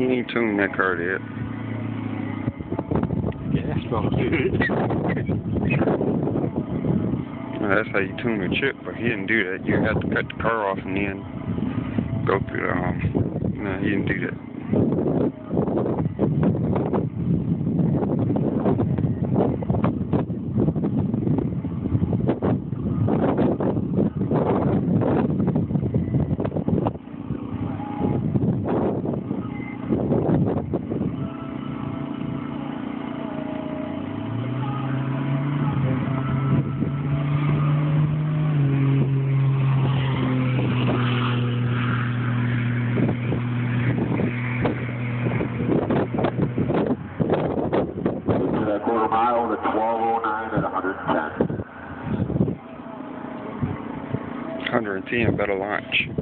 ain't tuned that car yet. Yeah, that smells good. Well, that's how you tune a chip, but he didn't do that. You have to cut the car off and then go through the, no, he didn't do that. Quarter mile to 1209 at 110. 110 better launch.